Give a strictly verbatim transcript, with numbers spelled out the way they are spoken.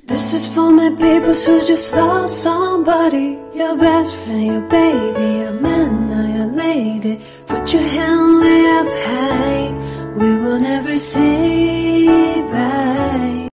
This is for my peoples who just lost somebody. Your best friend, your baby, your man or your lady. Put your hand way up high, we will never say